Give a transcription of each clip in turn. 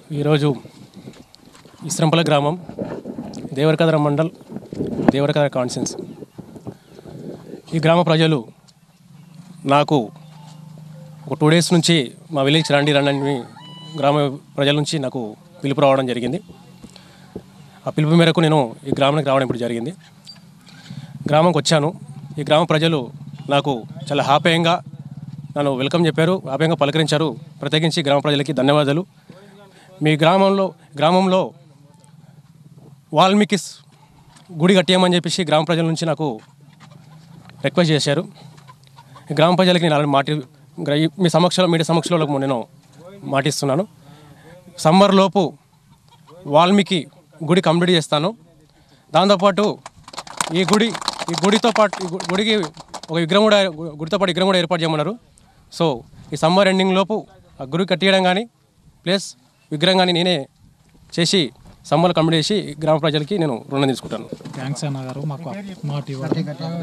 ఈరోజు ఇస్రంపల గ్రామం దేవరకద్ర మండల్ దేవరకద్ర కాన్సెన్స్. ఈ గ్రామ ప్రజలు నాకు ఒక 2 days నుంచి మా విలేజ్ రండి అని గ్రామ ప్రజల నుంచి నాకు పిలుపు రావడం జరిగింది. ఆ పిలుపు మేరకు నేను ఈ గ్రామానికి రావడం ఇప్పుడు జరిగింది. గ్రామంకి వచ్చాను. ఈ గ్రామ ప్రజలు నాకు చాలా హ్యాపీగా నన్ను వెల్కమ్ చెప్పారు, హ్యాపీగా పలకరించారు. ప్రత్యేకించి గ్రామ ప్రజలకి ధన్యవాదాలు. మీ గ్రామంలో వాల్మీకి గుడి కట్టేయమని చెప్పేసి గ్రామ ప్రజల నుంచి నాకు రిక్వెస్ట్ చేశారు. గ్రామ ప్రజలకి నేను మీ మీడియా సమక్షంలో నేను మాటిస్తున్నాను. సమ్మర్లోపు వాల్మీకి గుడి కంప్లీట్ చేస్తాను. దాంతోపాటు ఈ గుడితో పాటు గుడికి ఒక గుడితో పాటు విగ్రహం కూడా ఏర్పాటు చేయమన్నారు. సో ఈ సమ్మర్ ఎండింగ్ లోపు ఆ గుడి కట్టేయడం కానీ ప్లస్ విగ్రహం కానీ నేనే చేసి సమ్మర్ కంప్లీట్ చేసి గ్రామ ప్రజలకి నేను రుణం తీసుకుంటాను. థ్యాంక్స్ అన్న గారు. మాకు మాట ఇవ్వడం.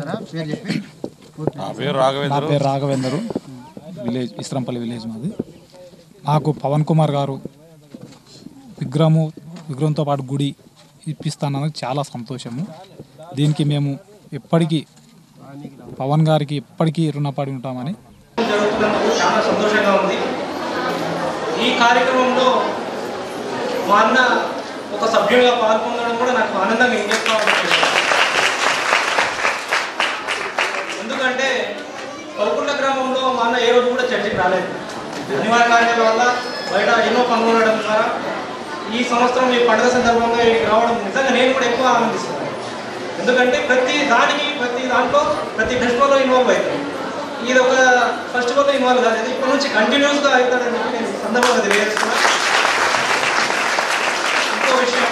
నా పేరు రాఘవేందరు, విలేజ్ ఇస్రంపల్లి విలేజ్ మాది. నాకు పవన్ కుమార్ గారు విగ్రహంతో పాటు గుడి ఇప్పిస్తానని చాలా సంతోషము. దీనికి మేము ఎప్పటికీ పవన్ గారికి ఎప్పటికీ రుణపడి ఉంటామని. చాలా సంతోషంగా ఉంది. ఈ కార్యక్రమంలో మా అన్న ఒక సభ్యుడిగా పాల్గొనడం కూడా నాకు ఆనందంగా ఏం చెప్పుకోవాలి. ఎందుకంటే కౌకుండ గ్రామంలో మా అన్న ఏ రోజు కూడా చర్చకి రాలేదు. అనివార్య కార్యాల వల్ల బయట ఎన్నో పనులు ఉండడం ద్వారా ఈ సంవత్సరం ఈ పండుగ సందర్భంగా రావడం నిజంగా నేను కూడా ఎక్కువ ఆనందిస్తున్నాను. ఎందుకంటే ప్రతి దాంట్లో ప్రతి ఫెస్టివల్లో ఇన్వాల్వ్ అవుతాను. ఇది ఒక ఫెస్టివల్లో ఇన్వాల్వ్ కాలేదు, ఇప్పటి నుంచి కంటిన్యూస్గా అవుతాడని చెప్పి నేను సందర్భంగా తెలియజేస్తున్నాను. ఇంకో విషయం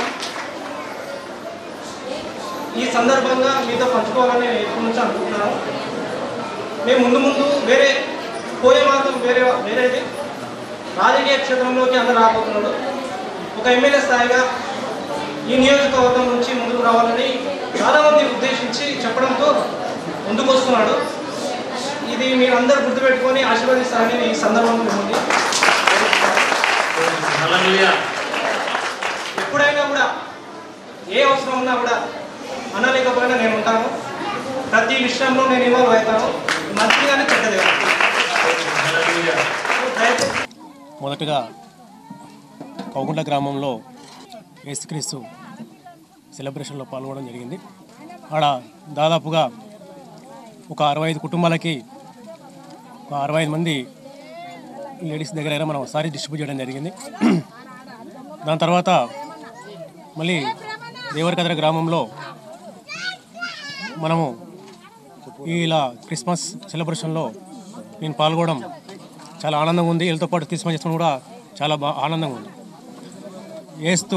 ఈ సందర్భంగా మీతో పంచుకోవాలని ఇప్పటి నుంచి అనుకుంటున్నాను. మేము ముందు పోయే మార్గం వేరేది. రాజకీయ క్షేత్రంలోకి అందరూ రాబోతున్నాడు. ఒక ఎమ్మెల్యే స్థాయిగా ఈ నియోజకవర్గం నుంచి ముందుకు రావాలని చాలామంది ఉద్దేశించి చెప్పడంతో ముందుకు వస్తున్నాడు. ఇది మీరు అందరూ గుర్తుపెట్టుకొని ఆశీర్వదిస్తారని ఈ సందర్భంలో మిమ్మల్ని ఎప్పుడైనా కూడా ఏ అవసరం ఉన్నా కూడా అనలేకపోయినా నేను ఉంటాను. ప్రతి విషయంలో నేను ఇన్వాల్వ్ అవుతాను. మంచిగానే చెడ్డది. మొదటగా కౌకుంట గ్రామంలో యేసుక్రీస్తు సెలబ్రేషన్లో పాల్గొనడం జరిగింది. ఆడ దాదాపుగా ఒక 65 కుటుంబాలకి ఒక 65 మంది లేడీస్ దగ్గర మనం సారీ డిస్ట్రిబ్యూట్ చేయడం జరిగింది. దాని తర్వాత మళ్ళీ దేవరకద్ర గ్రామంలో మనము ఇలా క్రిస్మస్ సెలబ్రేషన్లో నేను పాల్గొనడం చాలా ఆనందంగా ఉంది. వీళ్ళతో పాటు క్రిస్మస్ చేసుకోవడం కూడా చాలా ఆనందంగా ఉంది. ఏస్తూ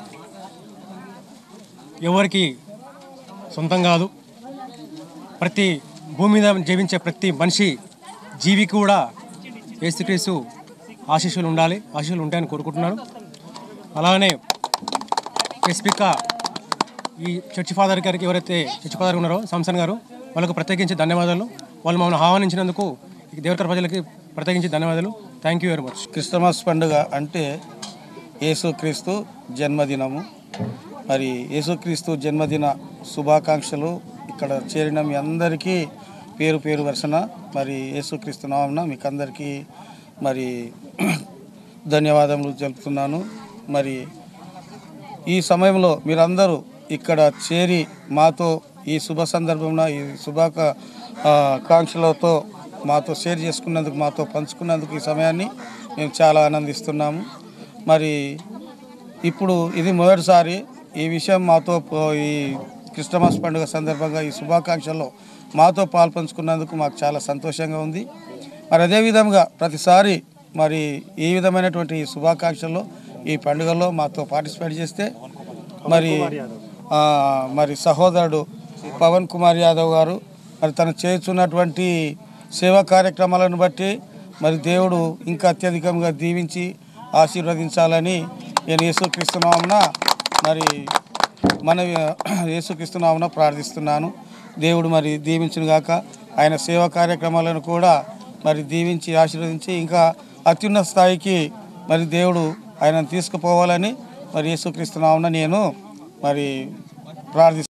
ఎవరికి సొంతం కాదు. ప్రతి భూమి మీద జీవించే ప్రతి మనిషి జీవికి కూడా యేసుక్రీస్తు ఆశీస్సులు ఉంటాయని కోరుకుంటున్నాను. అలానే స్పెసిఫిక్గా ఈ చర్చి ఫాదర్ గారికి ఎవరైతే చర్చి ఫాదర్ ఉన్నారో సంసన్ గారు, వాళ్ళకు ప్రత్యేకించి ధన్యవాదాలు. వాళ్ళు మమ్మల్ని ఆహ్వానించినందుకు దేవరకద్ర ప్రజలకి ప్రత్యేకించి ధన్యవాదాలు. Thank you very much. Christmas పండుగ అంటే యేసుక్రీస్తు జన్మదినము. మరి యేసుక్రీస్తు జన్మదిన శుభాకాంక్షలు. ఇక్కడ చేరిన మీ అందరికీ పేరు వరుసన మరి యేసుక్రీస్తు నామమున మీకు అందరికీ మరి ధన్యవాదములు తెలుపుతున్నాను. మరి ఈ సమయంలో మీరందరూ ఇక్కడ చేరి మాతో ఈ శుభ సందర్భంలో ఈ శుభాకాంక్షలతో మాతో షేర్ చేసుకున్నందుకు, మాతో పంచుకున్నందుకు ఈ సమయాన్ని మేము చాలా ఆనందిస్తున్నాము. మరి ఇప్పుడు ఇది మొదటిసారి ఈ విషయం మాతో ఈ క్రిస్మస్ పండుగ సందర్భంగా ఈ శుభాకాంక్షల్లో మాతో పాల్పంచుకున్నందుకు మాకు చాలా సంతోషంగా ఉంది. మరి అదేవిధంగా ప్రతిసారి మరి ఈ విధమైనటువంటి శుభాకాంక్షల్లో ఈ పండుగల్లో మాతో పార్టిసిపేట్ చేస్తే మరి సహోదరుడు పవన్ కుమార్ యాదవ్ గారు మరి తను చేస్తున్నటువంటి సేవా కార్యక్రమాలను బట్టి మరి దేవుడు ఇంకా అత్యధికంగా దీవించి ఆశీర్వదించాలని నేను యేసుక్రీస్తు నామమున యేసుక్రీస్తు నామమున ప్రార్థిస్తున్నాను. దేవుడు మరి దీవించును గాక. ఆయన సేవా కార్యక్రమాలను కూడా మరి దీవించి ఆశీర్వదించి ఇంకా అత్యున్నత స్థాయికి మరి దేవుడు ఆయనను తీసుకుపోవాలని మరి యేసుక్రీస్తు నామమున నేను మరి ప్రార్థిస్తున్నాను.